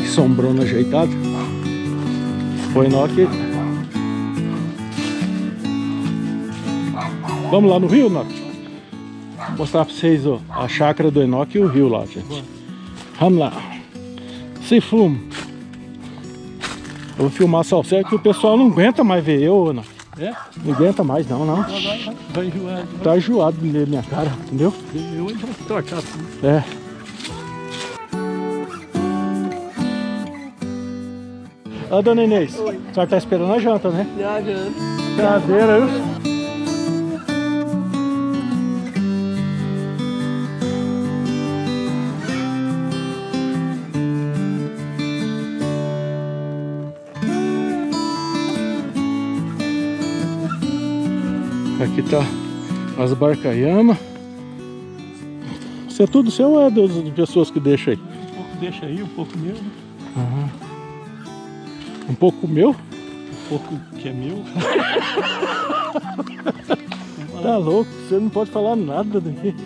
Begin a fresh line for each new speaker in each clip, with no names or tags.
Que sombrona ajeitada. Foi Enoque. Vamos lá no rio, Enoque? Vou mostrar pra vocês ó, a chácara do Enoque e o rio lá, gente. Vamos lá. Se fumo. Eu vou filmar só o certo que o pessoal não aguenta mais ver eu, Enoque.
É?
Não aguenta mais não, não.
Vai enjoar.
Tá enjoado de ver minha cara, entendeu?
Eu ainda vou tortar tudo.
É. Ô, dona Inês, a senhora tá esperando a janta, né?
Já, já.
Cadeira, viu? Aqui tá as barcaiamas. Isso é tudo seu ou é das pessoas que deixam aí?
Um pouco deixa aí, um pouco meu.
Uhum. Um pouco meu?
Um pouco que é meu.
Tá louco, você não pode falar nada daqui.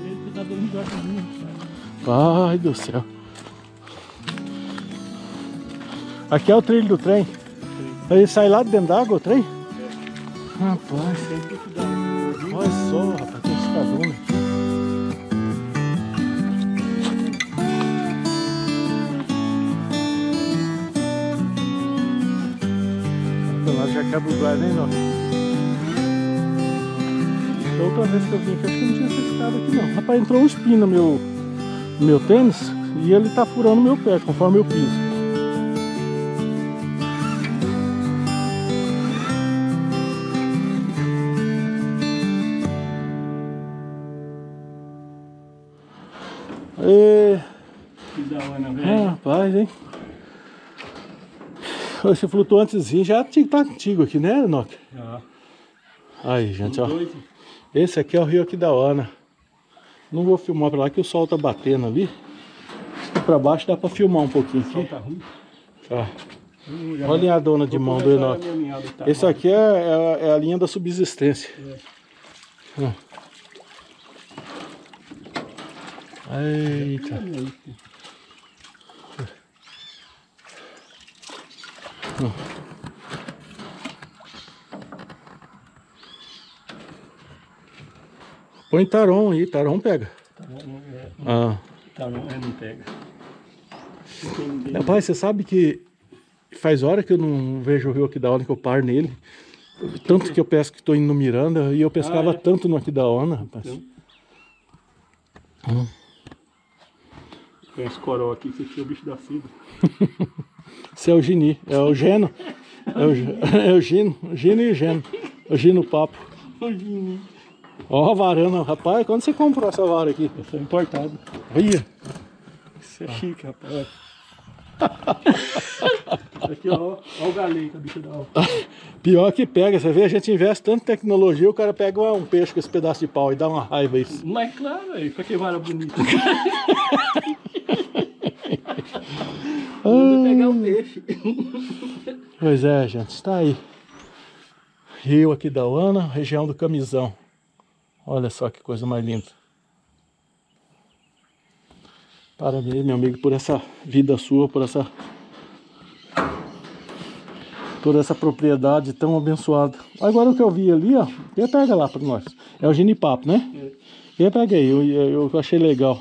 Ai do céu. Aqui é o trilho do trem. Ele sai lá de dentro d'água o trem? Rapaz. Olha só, rapaz, tem esse cavalo. Lá já acaba o guarda, hein, não? Da outra vez que eu vim aqui, acho que não tinha essa escada aqui, não. Rapaz, entrou um espinho no meu tênis e ele tá furando meu pé, conforme eu piso.
Que da hora, velho.
Rapaz, hein? Esse flutuantezinho já tá antigo aqui, né, Enoque?
Já.
Aí, gente, ó. Esse aqui é o rio Aquidauana. Não vou filmar pra lá que o sol tá batendo ali. Aqui pra baixo dá pra filmar um pouquinho aqui.
Tá ruim.
Tá. Olha a dona de mão do Enoque. Esse aqui é a linha da subsistência. É. Eita. Põe tarom aí, tarom pega.
Tarom não pega.
Rapaz, você sabe que faz hora que eu não vejo o rio Aquidauana, que eu paro nele. Tanto que eu pesco que estou indo no Miranda e eu pescava tanto no Aquidauana, rapaz.
Tem esse coró aqui, esse aqui é o bicho da fibra.
Esse é o Gini, é o Geno. É o Gino e o Geno. O Gino Papo. Ó a varana, rapaz, quando você comprou essa vara aqui?
Essa é importada.
Olha.
Isso é chique, rapaz. Aqui, ó o galeta, bicho da alta.
Pior que pega, você vê, a gente investe tanto em tecnologia, o cara pega um peixe com esse pedaço de pau e dá uma raiva isso.
Mas claro, velho, pra que vara bonita. Manda pegar um peixe.
Pois é, gente, está aí. Rio Aquidauana, região do Camisão. Olha só que coisa mais linda. Parabéns, meu amigo, por essa vida sua, por essa propriedade tão abençoada. Agora o que eu vi ali, ó, pega lá para nós. É o genipapo, né? Pega aí, eu achei legal.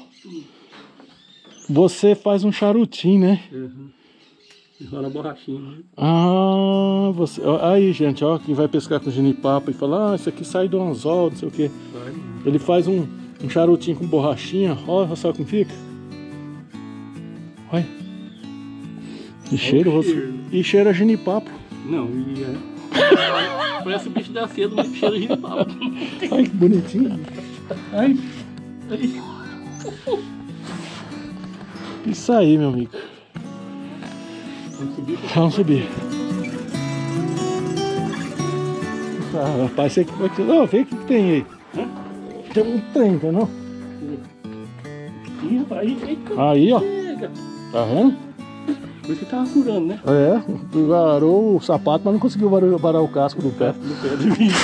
Você faz um charutinho, né?
Enrola a borrachinha. Né?
Ah, você... Aí, gente, ó, quem vai pescar com genipapo e fala, isso aqui sai do anzol, não sei o que. Ele faz um charutinho com borrachinha, olha só como fica. Olha. E cheira genipapo.
Não, parece o bicho da seda, mas cheira de genipapo.
Ai, que bonitinho. Ai. Isso aí, meu amigo. Vamos subir. Ah, rapaz, você vai que... Oh, vê o que tem aí. Tem um trem, entendeu? Aí, ó. Tá vendo?
Por isso que tava furando, né?
É, varou o sapato, mas não conseguiu varar o casco do pé.
No pé de mim.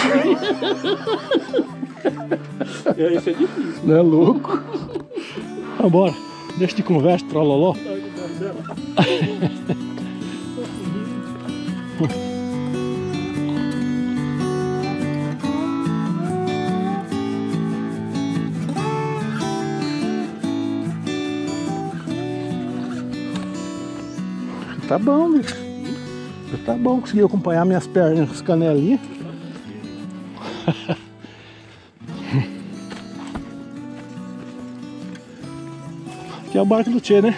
Isso é difícil.
Não é louco? Vambora. Deixa de conversa, trololó. Tá bom, bicho. Tá bom, consegui acompanhar minhas pernas com as canelinhas. Aqui é o barco do Tchê, né?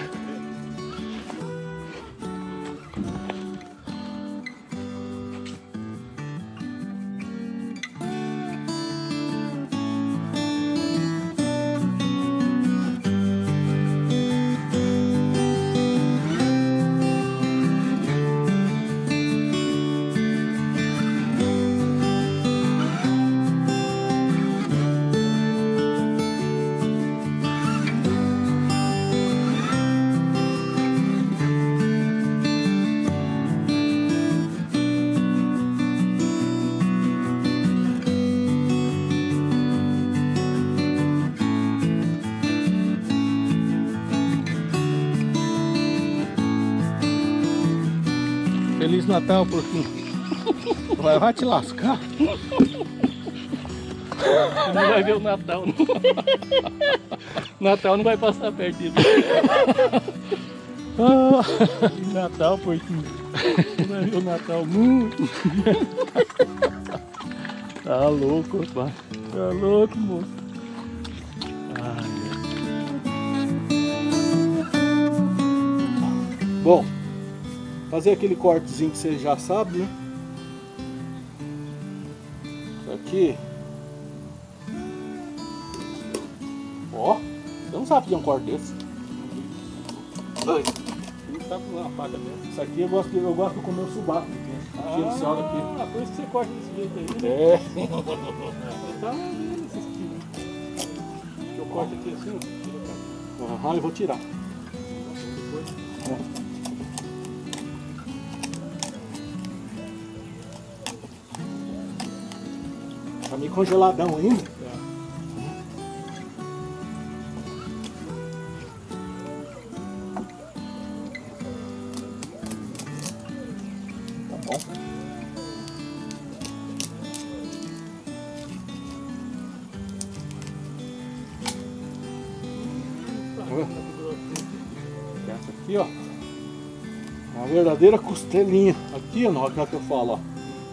Feliz Natal, porquinho. Vai te lascar.
Não vai ver o Natal, não. Natal não vai passar perto dele.
Feliz Natal, porquinho.
Não vai ver o Natal muito.
Tá louco, pai.
Tá louco, moço.
Bom, fazer aquele cortezinho que você já sabe, né? Isso aqui. Ó, você não sabe fazer um corte desse.
Não tá com uma faca dessa.
Isso aqui eu gosto de comer o subaco. Tira o sal daqui.
Ah, por isso que você corta desse jeito aí, né?
É.
Tá vendo esse estilo. Eu corto aqui assim, ó. Tira a cara.
Aham, eu vou tirar. Tá meio congeladão ainda. Tá bom. Essa aqui, ó. Uma verdadeira costelinha. Aqui, ó, na hora que eu falo, ó.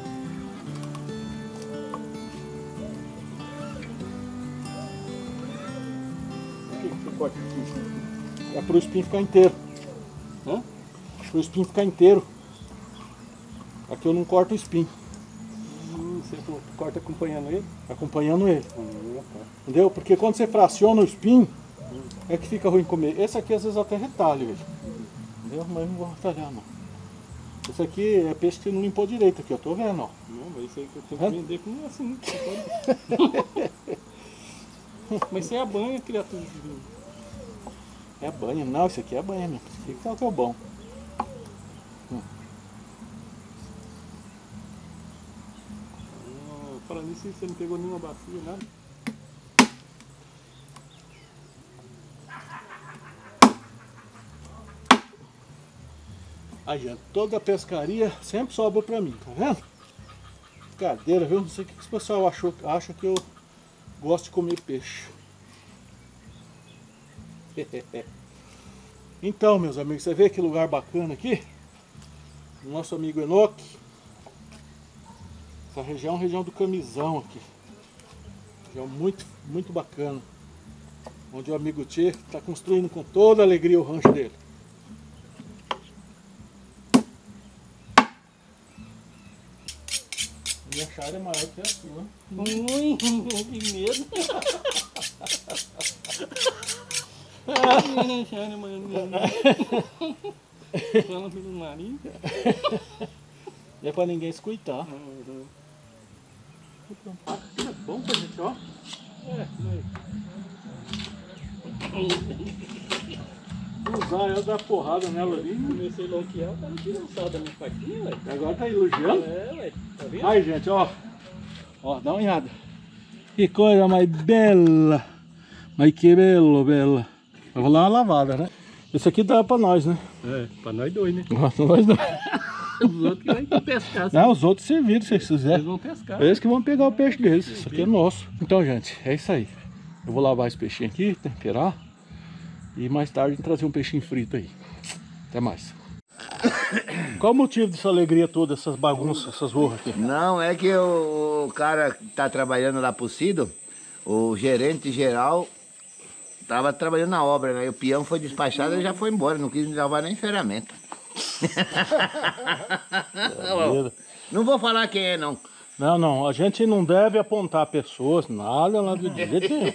É pro espinho ficar inteiro.
Hã?
Pro espinho ficar inteiro. Aqui eu não corto o espinho.
Você corta acompanhando ele?
Acompanhando ele.
Tá.
Entendeu? Porque quando você fraciona o espinho, é que fica ruim comer. Esse aqui às vezes até retalho, velho. Entendeu? Mas não vou retalhar, não. Esse aqui é peixe que não limpou direito aqui, eu tô vendo, ó.
Não, mas isso aí que eu tenho que vender como assim. Mas isso aí é banha, criatura.
É banha. Não, isso aqui é banha mesmo. Isso aqui que é o bom.
Falando nisso, você não pegou nenhuma bacia, nada?
Aí, gente, toda a pescaria sempre sobra pra mim, tá vendo? Cadeira, viu? Não sei o que o pessoal acha que eu gosto de comer peixe. Então, meus amigos, você vê que lugar bacana aqui? Nosso amigo Enoque. Essa região é uma região do Camisão aqui. Região muito bacana. Onde o amigo Tchê está construindo com toda a alegria o rancho dele. Minha chave é maior que a sua.
Ui, que medo. Minha chave é maior que a sua. Pelo nariz.
Não é pra ninguém escutar.
É bom pra gente, ó. É,
Usar ela, dar porrada nela ali.
comecei a lonquear, tá tirando sal da minha faquinha, ué.
Agora tá elogiando.
É, ué, tá vendo?
Aí, gente, ó. Ó, dá uma olhada. Que coisa mais bela. Mas que belo, bela. Eu vou dar uma lavada, né? Esse aqui dá pra nós, né?
É, pra nós dois, né?
Nós não.
Os outros que vão pescar.
Não, os outros serviram, se vocês quiserem.
Eles vão pescar.
Eles que vão pegar o peixe deles. Isso aqui é nosso. Então, gente, é isso aí. Eu vou lavar esse peixinho aqui, temperar. E mais tarde trazer um peixinho frito aí. Até mais. Qual o motivo dessa alegria toda, essas bagunças, essas zorras aqui?
Não, é que o cara que tá trabalhando lá pro Cido, o gerente geral, tava trabalhando na obra, né? E o peão foi despachado e já foi embora, não quis me levar nem ferramenta. Não vou falar quem é, não.
Não, não, a gente não deve apontar pessoas, nada lá do jeito nenhum.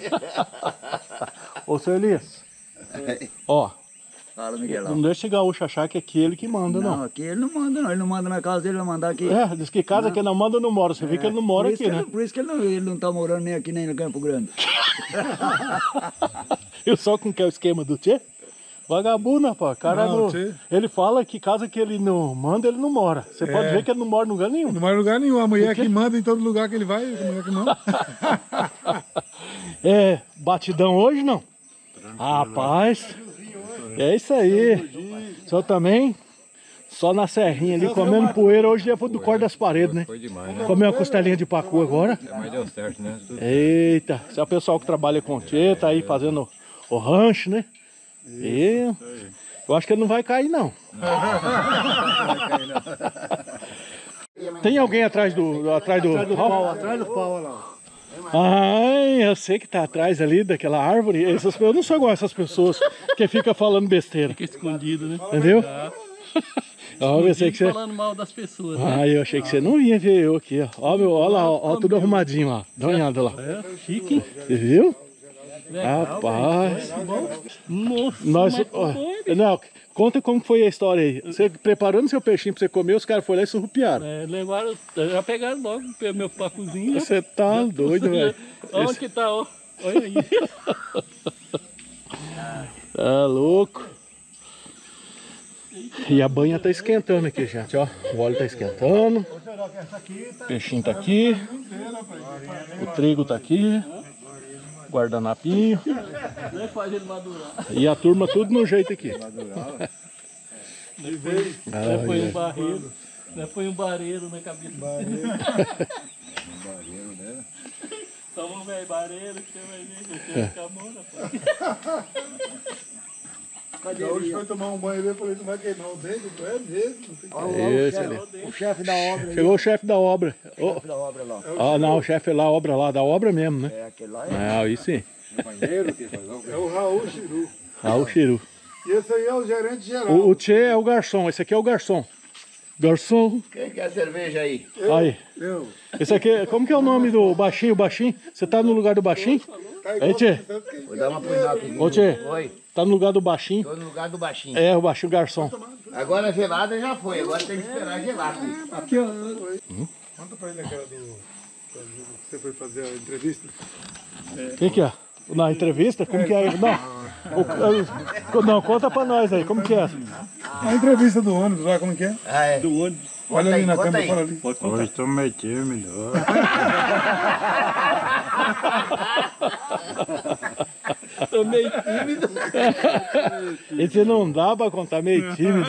Ô, seu Elias, ó,
Fala, Miguelão.
não deixa esse gaúcho achar que é aquele que manda, não.
Não, aqui ele não manda, não. Ele não manda na casa dele, ele vai mandar aqui.
É, diz que casa que não manda, não mora. Você vê que ele não mora aqui, né?
Por isso que ele não tá morando nem aqui, nem no Campo Grande.
Eu só com que é o esquema do tchê? Vagabundo, rapaz. Cara,
Não,
não,
tchê.
ele fala que casa que ele não manda, ele não mora. Você pode ver que ele não mora em lugar nenhum.
Não vai em lugar nenhum. A mulher que manda em todo lugar que ele vai, a mulher que não.
É, batidão hoje, não? Rapaz, é isso aí. Só também, só na serrinha ali, comendo poeira. Hoje é do corte das paredes, né?
Foi demais, né?
Comeu uma costelinha de pacu agora.
Mas deu certo, né?
Eita, esse é o pessoal que trabalha com tchê, tá aí fazendo o rancho, né? E eu acho que ele não vai cair, não. Tem alguém atrás do pau?
Atrás do pau, olha lá.
Ai, eu sei que tá atrás ali daquela árvore. Eu não sou igual essas pessoas que ficam falando besteira.
Fica escondido, né?
Entendeu? Eu pensei que você...
Falando mal das pessoas. Né?
Ah, eu achei que você não ia ver eu aqui, ó. Ó, meu, ó lá, ó, tudo arrumadinho lá. Dá uma olhada lá.
É, chique, hein?
Você viu?
Legal,
Rapaz.
Nossa,
Nós,
mas
ó,
foi,
não, conta como foi a história aí. Você preparando seu peixinho pra você comer, os caras foram lá e surrupiaram.
é, levaram, já pegaram logo meu pacuzinho.
Você tá doido, velho.
Olha onde que tá, ó. Olha aí.
Tá louco. E a banha tá esquentando aqui, gente, ó. O óleo tá esquentando. O peixinho tá aqui. O trigo tá aqui. Guardanapinho.
Nem faz ele madurar.
E a turma tudo no jeito aqui.
Nem põe um barreiro. Nem põe um bareiro na cabeça. Bareiro,
né?
Toma um velho bareiro que você vai ver. Você vai ficar bom, rapaz.
Cadê hoje foi tomar um banho e eu falei, não vai queimar o dedo? É mesmo.
Esse ali.
O chefe da obra aí.
Chegou o chefe da obra.
O chefe da obra lá.
Ah, não, o chefe lá, a obra lá, da obra mesmo, né?
É, aquele lá é.
Ah, aí sim.
Banheiro, que faz
É o Raul Chiru.
Ah, o Chiru.
E esse aí é o gerente geral.
O Tchê é o garçom, esse aqui é o garçom. Garçom.
Quem quer cerveja aí?
Aí.
Eu.
Esse aqui, como que é o nome do baixinho? Baixinho? Você tá no lugar do baixinho? Aí, Tchê.
Vou dar uma punhada aqui.
Ô, Tchê.
Oi,
Tá no lugar do baixinho?
tô no lugar do baixinho.
É, o baixinho garçom.
Agora a gelada já foi, agora tem que esperar gelar.
Aqui, ó. Conta pra ele aquela do... que você foi fazer a entrevista.
O que é? Na entrevista? Como que é? Não, conta pra nós aí, como que é?
A entrevista do ônibus, lá como que é?
Ah, é.
Do ônibus.
Olha ali na
conta
câmera,
aí.
fala ali.
Pode contar.
Hoje estou meio tímido.
Tô meio tímido.
Esse não dá pra contar, meio tímido.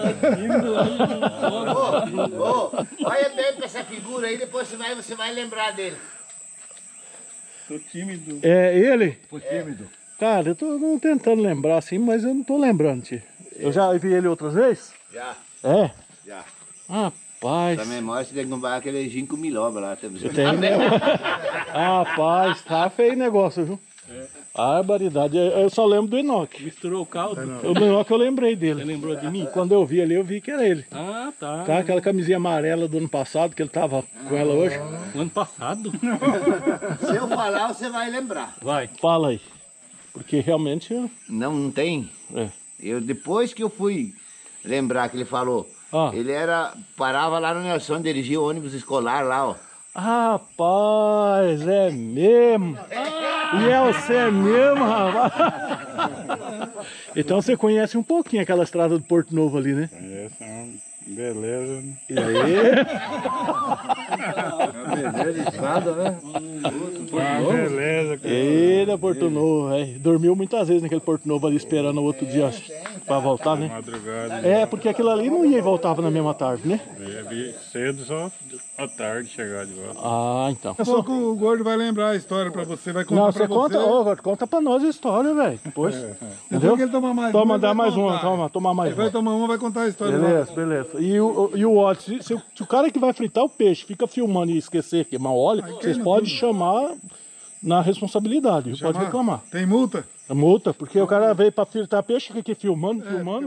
Olha bem pra essa figura aí, depois você vai lembrar dele.
Tô tímido.
É ele?
Tô tímido.
Cara, eu tô tentando lembrar assim, mas eu não tô lembrando, tio. Eu já vi ele outras vezes?
Já,
É?
já.
Rapaz.
Pra memória você tem que comprar aquele ginkgo biloba lá.
Tem, né? Rapaz, tá feio o negócio, viu? Barbaridade. Eu só lembro do Enoque.
Misturou o caldo?
O Enoque eu lembrei
Você
dele.
lembrou de mim?
Quando eu vi ali, eu vi que era ele.
Ah, tá.
Tá, aquela camisinha amarela do ano passado, que ele tava com ela hoje.
No ano passado?
Se eu falar, você vai lembrar.
Vai.
Fala aí. Porque realmente...
Não tem?
É.
Depois que eu fui lembrar que ele falou, ele parava lá no Nelson, dirigia o ônibus escolar lá, ó.
Rapaz, é mesmo. E é você mesmo, rapaz. Então você conhece um pouquinho aquela estrada do Porto Novo ali, né?
Essa é uma beleza.
E aí?
Estrada, né?
Beleza, cara.
Eita, Porto Novo, velho. Dormiu muitas vezes naquele Porto Novo ali esperando o outro dia pra voltar, né?
Madrugada.
É, porque aquilo ali não ia e voltava na mesma tarde, né?
Ia vir cedo, só à tarde chegar de volta.
Ah, então.
Daqui a pouco o Gordo vai lembrar a história pra você, vai contar
Não,
pra
você conta, conta pra nós a história, velho. Depois.
Depois que ele tomar mais
Toma,
uma,
dá
ele vai
mais uma,
contar.
toma mais
Ele vai
uma.
tomar uma, vai contar a história.
Beleza, beleza. E o óleo, se o cara que vai fritar o peixe fica filmando e esquecer que queimar o óleo, vocês podem chamar na responsabilidade, pode reclamar.
Tem multa?
É multa, porque o cara veio pra fritar peixe, fica aqui filmando.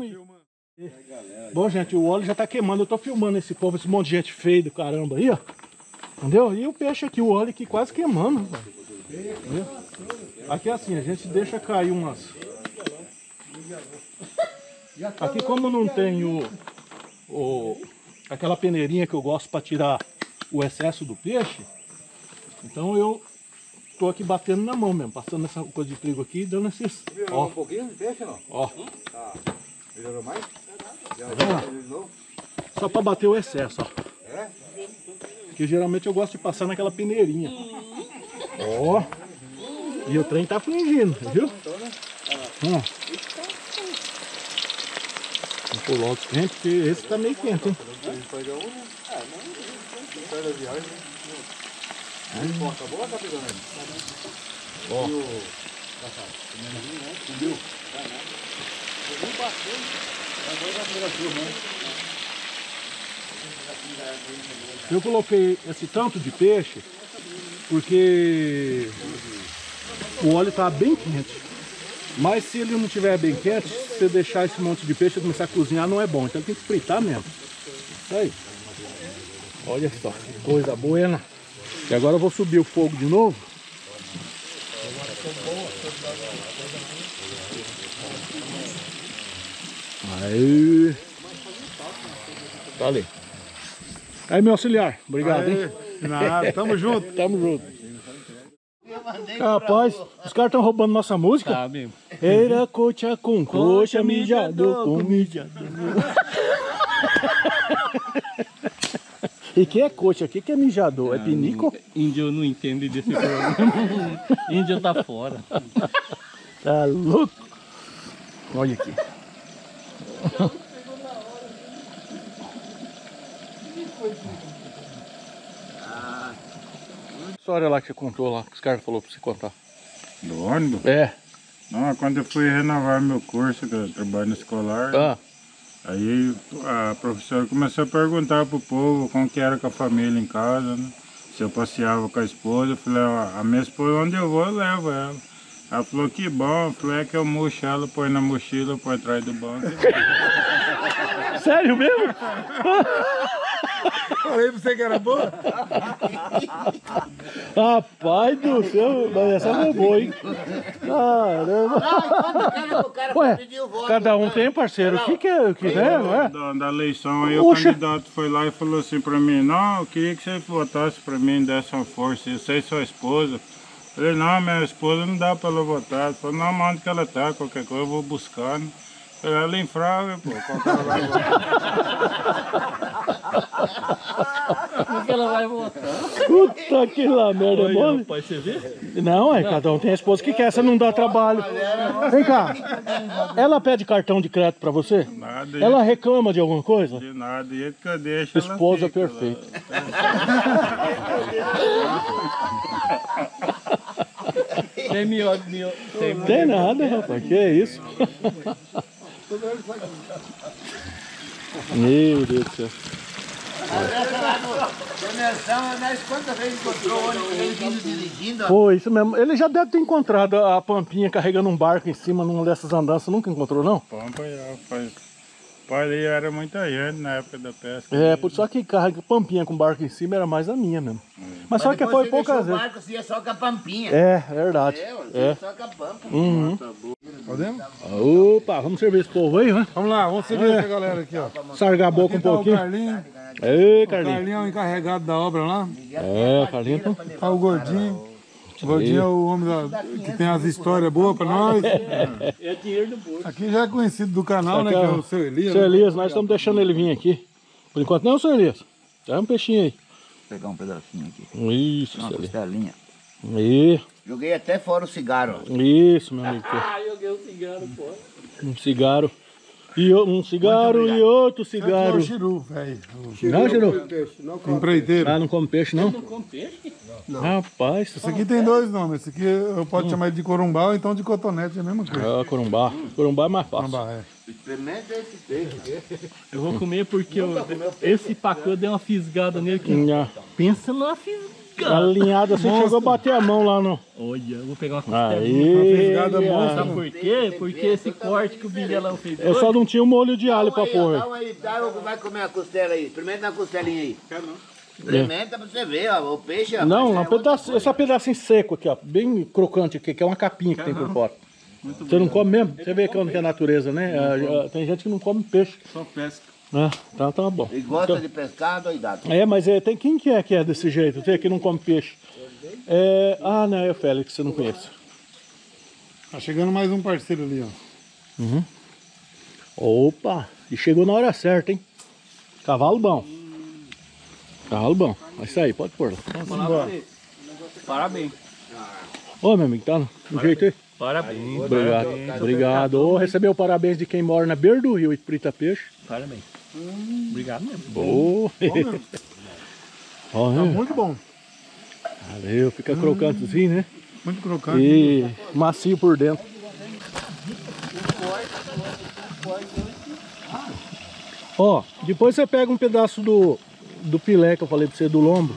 Bom, gente, o óleo já tá queimando, eu tô filmando esse povo, esse monte de gente feia do caramba aí, ó. Entendeu? E o peixe aqui, o óleo aqui quase queimando, velho. Entendeu? Aqui é assim, a gente deixa cair umas... Aqui como não tem aquela peneirinha que eu gosto para tirar o excesso do peixe, então eu tô aqui batendo na mão mesmo, passando essa coisa de trigo aqui e dando esses... Ó.
Um pouquinho de peixe, não?
Ó.
Tá. Melhorou mais?
Só para bater o excesso, ó.
É?
Que geralmente eu gosto de passar naquela peneirinha. Ó. E o trem tá fingindo, viu? Ó. Vou pular o trem porque esse tá meio quente, hein? Ó. Eu coloquei esse tanto de peixe porque o óleo tá bem quente. Mas se ele não estiver bem quente, se você deixar esse monte de peixe e começar a cozinhar, não é bom. Então tem que fritar mesmo. Isso aí. Olha só, que coisa boa, né? E agora eu vou subir o fogo de novo. Aí. Tá ali. Aí, meu auxiliar. Obrigado, hein?
De nada, tamo junto.
Tamo junto. Rapaz, os caras estão roubando nossa música.
Tá mesmo.
Era coxa com coxa, mijador com mijador. E que é coxa? O que é mijador? É pinico?
Índio não entende desse programa. Índio tá fora.
Tá louco? Olha aqui. História lá que você contou lá, que os caras falaram pra você contar.
Do ônibus?
É.
Não, quando eu fui renovar meu curso, que eu trabalho na escolar,
Ah.
aí a professora começou a perguntar pro povo como que era com a família em casa, né? Se eu passeava com a esposa, eu falei, ó, a minha esposa onde eu vou, eu levo ela. Ela falou, que bom, eu falei, é que eu murcho ela, põe na mochila, põe atrás do banco.
Sério mesmo?
Falei pra você que era boa?
Rapaz do céu, mas essa foi boa, hein? Caramba. Ué, cada um tem, parceiro, o que é, o que é, não é?
Da eleição, aí
Oxa.
o candidato foi lá e falou assim pra mim, não, eu queria que você votasse pra mim, desse uma força, eu sei sua esposa. Eu falei, não, minha esposa não dá pra ela votar. Ele falou, não, mas onde que ela tá, qualquer coisa eu vou buscar, né? Eu falei, ela em Frávia, pô, qualquer ela vai votar.
Por que ela vai voltar?
Puta que lá merda,
Olha,
mole.
rapaz, você vê?
Não, é, cada um tem a esposa que quer, essa não dá trabalho. Vem cá, ela pede cartão de crédito pra você?
Nada,
Ela reclama de alguma coisa?
de nada, e ele que eu deixo, ela
Esposa
fica lá.
perfeita.
Tem mió, tem
Tem nada, rapaz, que é isso? Meu Deus do céu.
Nós quantas vezes encontrou o ônibus ele vindo dirigindo?
Foi isso mesmo. Ele já deve ter encontrado a Pampinha carregando um barco em cima numa dessas andanças. Nunca encontrou, não?
Pampa, ali era muita gente na época da pesca.
É, por só que carrega Pampinha com barco em cima era mais a minha mesmo. Mas só que foi poucas
O
vezes.
barco ia só com a pampinha.
É, verdade. É.
Só com a pampa.
Uhum.
Podemos?
Opa, vamos servir esse povo aí, né?
Vamos lá, vamos seguir essa galera aqui, ó.
Sargar a boca um
Aqui tá o
pouquinho.
Carlinho.
Ei,
O
Carlinhos.
Carlinho é o encarregado da obra lá.
É, Carlinhos.
Tá o Gordinho. O Gordinho é o homem que tem as histórias boas pra nós.
É dinheiro do bolso.
Aqui já é conhecido do canal, né? Que é o seu Elias.
Seu Elias, nós estamos deixando ele vir aqui. Por enquanto não, seu Elias. Dá um peixinho aí.
pegar um pedacinho aqui.
Isso,
Uma
Celi.
costelinha.
Aí.
Joguei até fora o cigarro.
Isso, meu amigo.
Joguei o cigarro fora.
Um cigarro. E um cigarro e outro cigarro.
É o Chiru, velho.
Não, Chiru?
Empreiteiro.
Ah, não come peixe, não?
Não come peixe?
Rapaz.
Esse aqui tem dois nomes. Esse aqui eu posso chamar ele de corumbá ou então de cotonete, é a mesma coisa.
Ah, corumbá. Corumbá é mais fácil.
Corumbá, é.
Experimenta esse peixe.
Eu vou comer porque esse pacu eu dei uma fisgada nele que...
Nha.
Pensa numa fisgada.
Alinhada, você chegou a bater a mão lá no...
Olha, eu vou pegar uma costela.
Aí.
Sabe por quê? Porque esse corte que o Miguelão fez
Eu só não tinha um molho de alho pra pôr.
Calma aí, vai comer a costela aí. Experimenta a costelinha aí. Quero não. Experimenta pra você ver, ó. O peixe, ó.
Não,
é
esse pedacinho seco aqui, ó. Bem crocante aqui, que é uma capinha que tem por fora. Você não come mesmo? Você vê que é a natureza, né? Tem gente que não come peixe.
Só pesca.
Então tá bom.
E gosta de pescar, doidado.
Mas tem quem que é desse jeito? Tem que não come peixe. Não, é o Félix, você não conhece.
Tá chegando mais um parceiro ali, ó.
Opa! E chegou na hora certa, hein? Cavalo bom. Cavalo bom. Vai sair, pode pôr lá.
Parabéns.
Ô, meu amigo, tá no jeito aí?
Parabéns.
Obrigado. Obrigado. Ô, recebeu o parabéns de quem mora na beira do rio e frita peixe.
Parabéns. Obrigado mesmo.
Ô,
Tá muito bom.
valeu, fica crocantezinho, né?
Muito crocante.
E macio por dentro. Ó, depois você pega um pedaço do filé que eu falei pra você, do lombo.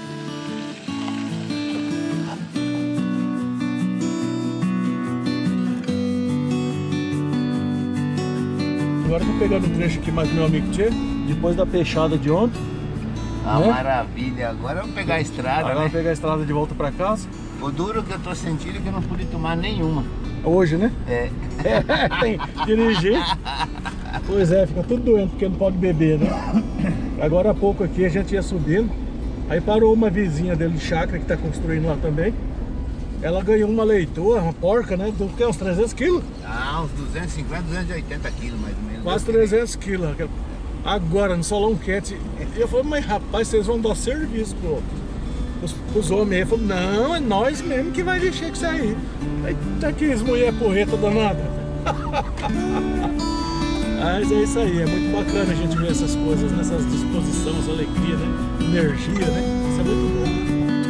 Agora eu tô pegando um trecho aqui mais meu amigo Tchê, depois da peixada de ontem.
Maravilha. Agora eu vou pegar a estrada,
Agora eu
né?
vou pegar a estrada de volta pra casa.
O duro que eu tô sentindo é que eu não pude tomar nenhuma.
Hoje, né?
É.
Tem que dirigir. Pois é, fica tudo doente porque não pode beber, né? Agora há pouco aqui a gente ia subindo. Aí parou uma vizinha dele de chácara que tá construindo lá também. Ela ganhou uma leitoa, uma porca, né? Do que? Uns 300 quilos?
Uns 250, 280 quilos mais ou menos.
Quase 300 quilos. Agora, no Solon Cat. E eu falei, mas rapaz, vocês vão dar serviço pros homens. Ele falou, não, é nós mesmo que vai deixar com isso aí. Aí tá aqui as mulheres porreta danada. Mas é isso aí, é muito bacana a gente ver essas coisas, nessas disposições, essa alegria, né? Energia, né? Isso é muito bom.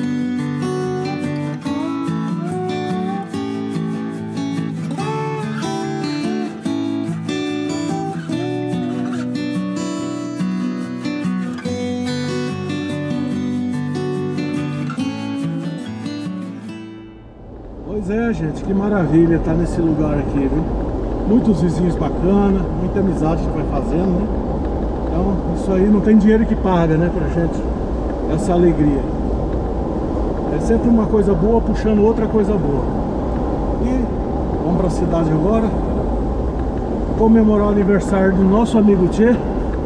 Pois é, gente, que maravilha estar nesse lugar aqui, viu? Muitos vizinhos bacanas, muita amizade que a gente vai fazendo, né? Então, isso aí não tem dinheiro que paga, né, pra gente, essa alegria. É sempre uma coisa boa puxando outra coisa boa. E vamos pra cidade agora, comemorar o aniversário do nosso amigo Tchê.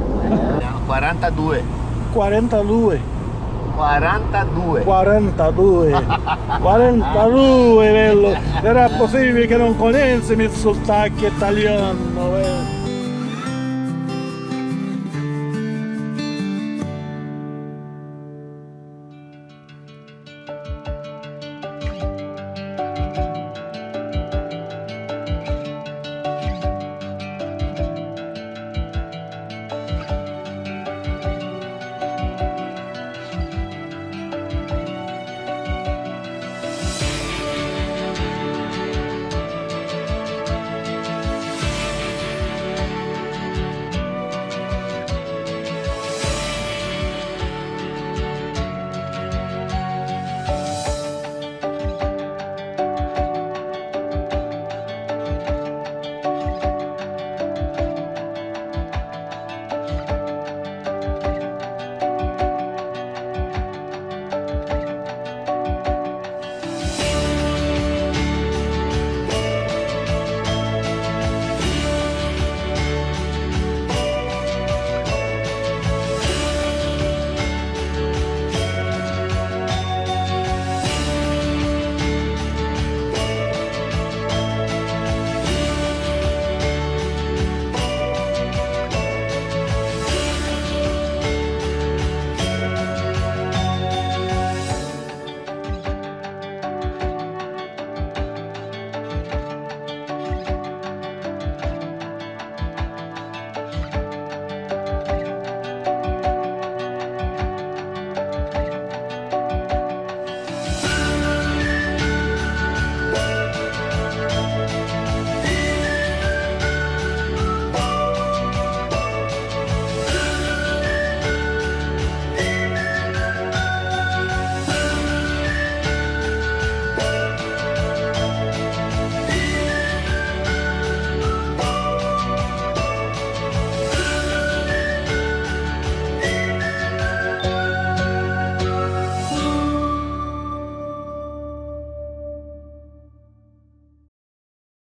42.
40 lue.
42.
42. 42, bello. Era possibile che non conoscessi il sottacchi italiano,